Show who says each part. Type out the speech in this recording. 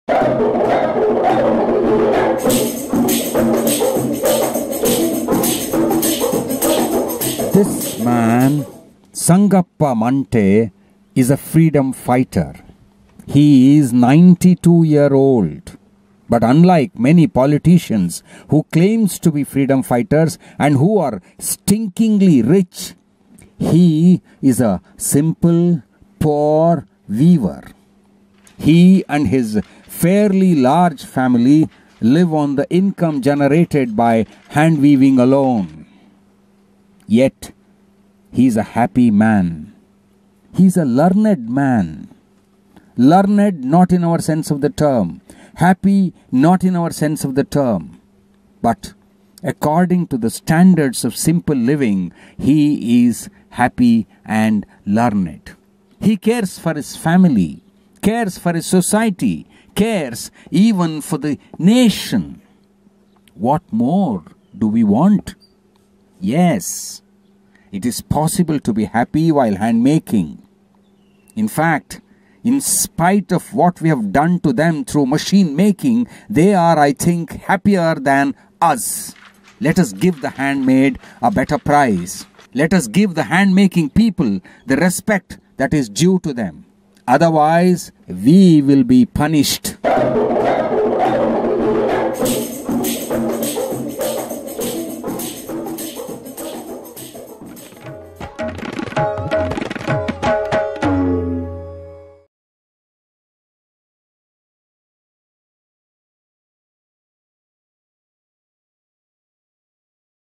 Speaker 1: This man, Sangappa Mante, is a freedom fighter. He is 92-year-old. But unlike many politicians who claims to be freedom fighters and who are stinkingly rich, he is a simple, poor weaver. He and his fairly large family live on the income generated by hand weaving alone. Yet, he is a happy man. He is a learned man. Learned not in our sense of the term. Happy not in our sense of the term. But according to the standards of simple living, he is happy and learned. He cares for his family, cares for his society, cares even for the nation. What more do we want? Yes, it is possible to be happy while handmaking. In fact, in spite of what we have done to them through machine making, they are, I think, happier than us. Let us give the handmaid a better prize. Let us give the handmaking people the respect that is due to them. Otherwise, we will be punished.